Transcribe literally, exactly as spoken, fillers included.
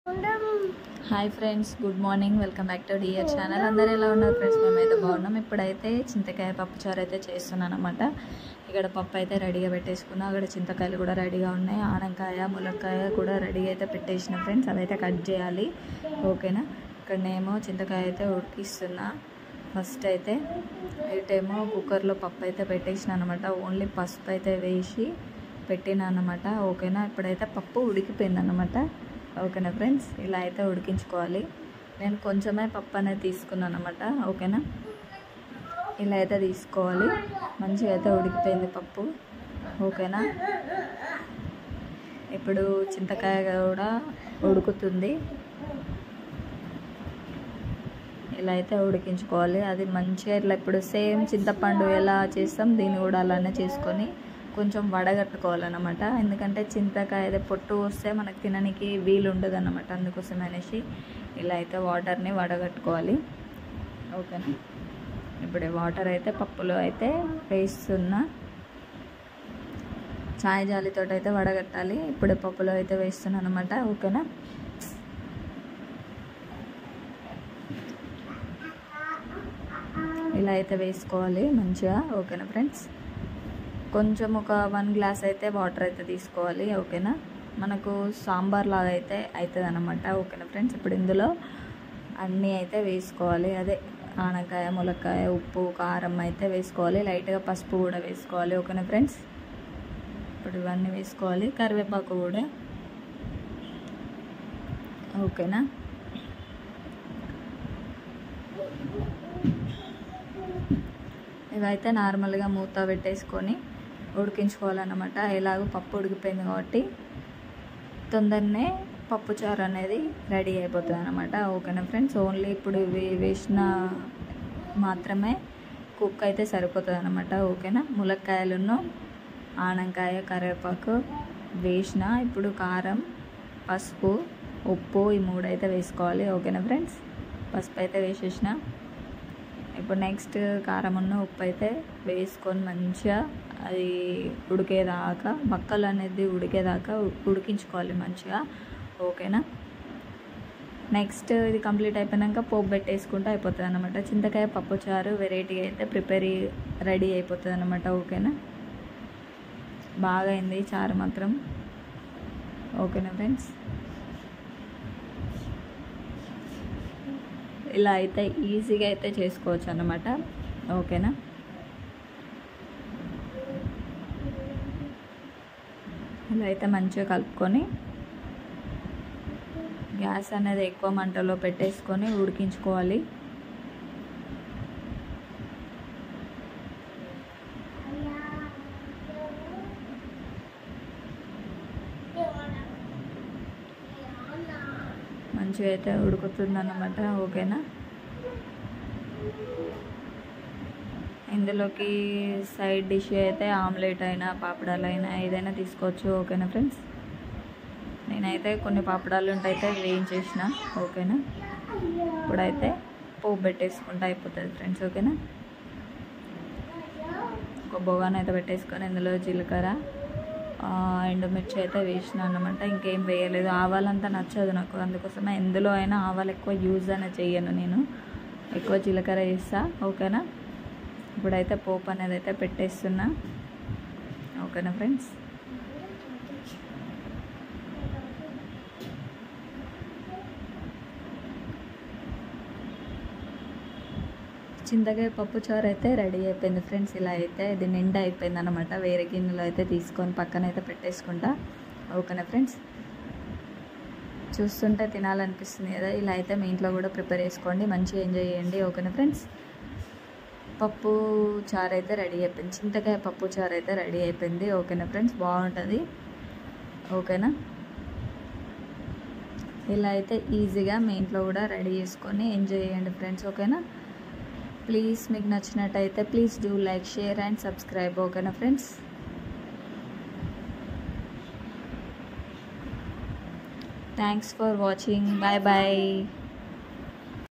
Hi friends, good morning. Welcome back to dear channel. అందరూ ఎలా ఉన్నారు ఫ్రెండ్స్? మేమైతే బాగున్నాం. ఇప్పుడైతే చింతకాయ పప్పుచారు అయితే చేస్తున్నాను అనమాట. ఇక్కడ పప్పు అయితే రెడీగా పెట్టేసుకున్నా, అక్కడ చింతకాయలు కూడా రెడీగా ఉన్నాయి, ఆనకాయ ములక్కాయ కూడా రెడీగా అయితే పెట్టేసిన ఫ్రెండ్స్. అదైతే కట్ చేయాలి, ఓకేనా. ఇక్కడనేమో చింతకాయ అయితే ఉడికిస్తున్నా. ఫస్ట్ అయితే ఇటేమో కుక్కర్లో పప్పు అయితే పెట్టేసిన అనమాట. ఓన్లీ పసుపు అయితే వేసి పెట్టిన అనమాట, ఓకేనా. ఇప్పుడైతే పప్పు ఉడికిపోయింది అనమాట, ఓకేనా ఫ్రెండ్స్. ఇలా అయితే ఉడికించుకోవాలి. నేను కొంచెమే పప్పు అనేది తీసుకున్నాను అనమాట, ఓకేనా. ఇలా అయితే తీసుకోవాలి. మంచిగా అయితే ఉడికిపోయింది పప్పు, ఓకేనా. ఇప్పుడు చింతకాయ కూడా ఉడుకుతుంది. ఇలా అయితే ఉడికించుకోవాలి. అది మంచిగా ఇట్లా ఇప్పుడు సేమ్ చింతపండు ఎలా చేస్తాం దీన్ని కూడా అలానే చేసుకొని కొంచెం వడగట్టుకోవాలన్నమాట. ఎందుకంటే చింతకాయ అయితే పొట్టు వస్తే మనకు తినడానికి వీలు ఉండదు అన్నమాట. అందుకోసం అనేసి ఇలా అయితే వాటర్ని వడగట్టుకోవాలి, ఓకేనా. ఇప్పుడు వాటర్ అయితే పప్పులో అయితే వేస్తున్నా. చాయ్ జాలితో అయితే వడగట్టాలి. ఇప్పుడు పప్పులో అయితే వేస్తున్నాను అనమాట, ఓకేనా. ఇలా అయితే వేసుకోవాలి మంచిగా, ఓకేనా ఫ్రెండ్స్. కొంచెం ఒక వన్ గ్లాస్ అయితే వాటర్ అయితే తీసుకోవాలి, ఓకేనా. మనకు సాంబార్ లాగా అయితే అవుతుంది అన్నమాట, ఓకేనా ఫ్రెండ్స్. ఇప్పుడు ఇందులో అన్నీ అయితే వేసుకోవాలి. అదే ఆనకాయ ములక్కాయ ఉప్పు కారం అయితే వేసుకోవాలి. లైట్గా పసుపు కూడా వేసుకోవాలి, ఓకేనా ఫ్రెండ్స్. ఇప్పుడు ఇవన్నీ వేసుకోవాలి, కరివేపాకు కూడా, ఓకేనా. ఇవైతే నార్మల్గా మూత పెట్టేసుకొని ఉడికించుకోవాలన్నమాట. ఎలాగో పప్పు ఉడికిపోయింది కాబట్టి తొందరనే పప్పుచారు అనేది రెడీ అయిపోతుంది అనమాట, ఓకేనా ఫ్రెండ్స్. ఓన్లీ ఇప్పుడు ఇవి వేసిన మాత్రమే కుక్ అయితే సరిపోతుంది అనమాట, ఓకేనా. ములక్కాయలను ఆనకాయ కరివేపాకు వేసిన, ఇప్పుడు కారం పసుపు ఉప్పు ఈ మూడు అయితే వేసుకోవాలి, ఓకేనా ఫ్రెండ్స్. పసుపు అయితే వేసేసిన. ఇప్పుడు నెక్స్ట్ కారం ఉన్న ఉప్పు అయితే వేసుకొని మంచిగా అది ఉడికేదాకా, బక్కలు అనేది ఉడికేదాకా ఉడికించుకోవాలి మంచిగా, ఓకేనా. నెక్స్ట్ ఇది కంప్లీట్ అయిపోయాక పోపు పెట్టేసుకుంటే అయిపోతుంది అనమాట. చింతకాయ పప్పుచారు వెరైటీగా అయితే ప్రిపేర్ రెడీ అయిపోతుంది అనమాట, ఓకేనా. బాగా అయింది చారు మాత్రం, ఓకేనా ఫ్రెండ్స్. ఇలా అయితే ఈజీగా అయితే చేసుకోవచ్చు అన్నమాట, ఓకేనా. ఇలా అయితే మంచిగా కలుపుకొని గ్యాస్ అనేది ఎక్కువ మంటలో పెట్టేసుకొని ఉడికించుకోవాలి. మంచిగా అయితే ఉడుకుతుంది అన్నమాట, ఓకేనా. ఇందులోకి సైడ్ డిష్ అయితే ఆమ్లెట్ అయినా పాపడాలు అయినా ఏదైనా తీసుకోవచ్చు, ఓకేనా ఫ్రెండ్స్. నేనైతే కొన్ని పాపడాలు ఉంటైతే వేయించేసిన, ఓకేనా. ఇప్పుడైతే పోపు పెట్టేసుకుంటే అయిపోతుంది ఫ్రెండ్స్, ఓకేనా. ఒక బొగాన్ అయితే పెట్టేసుకొని ఇందులో జీలకర్ర ఎండుమిర్చి అయితే వేసిన అన్నమాట. ఇంకేం వేయలేదు. ఆవాలంతా నచ్చదు నాకు, అందుకోసమే ఎందులో అయినా ఆవాలు ఎక్కువ యూజ్ అనేది చేయను నేను, ఎక్కువ జీలకర్ర వేస్తా, ఓకేనా. ఇప్పుడైతే పోపు అనేది అయితే పెట్టేస్తున్నా, ఓకేనా ఫ్రెండ్స్. చింతకాయ పప్పుచారు అయితే రెడీ అయిపోయింది ఫ్రెండ్స్. ఇలా అయితే ఇది నిండా అయిపోయింది అనమాట. వేరే గిన్నెలో అయితే తీసుకొని పక్కన అయితే పెట్టేసుకుంటా, ఓకేనా ఫ్రెండ్స్. చూస్తుంటే తినాలనిపిస్తుంది కదా. ఇలా అయితే మీ ఇంట్లో కూడా ప్రిపేర్ చేసుకోండి, మంచిగా ఎంజాయ్ చేయండి, ఓకేనా ఫ్రెండ్స్. పప్పు చారు అయితే రెడీ అయిపోయింది, చింతకాయ పప్పు చారు అయితే రెడీ అయిపోయింది, ఓకేనా ఫ్రెండ్స్. బాగుంటుంది, ఓకేనా. ఇలా అయితే ఈజీగా మీ ఇంట్లో కూడా రెడీ చేసుకొని ఎంజాయ్ చేయండి ఫ్రెండ్స్, ఓకేనా. ప్లీజ్ మీకు నచ్చినట్టయితే please do like share and subscribe, ఓకేనా friends. Thanks for watching, bye bye.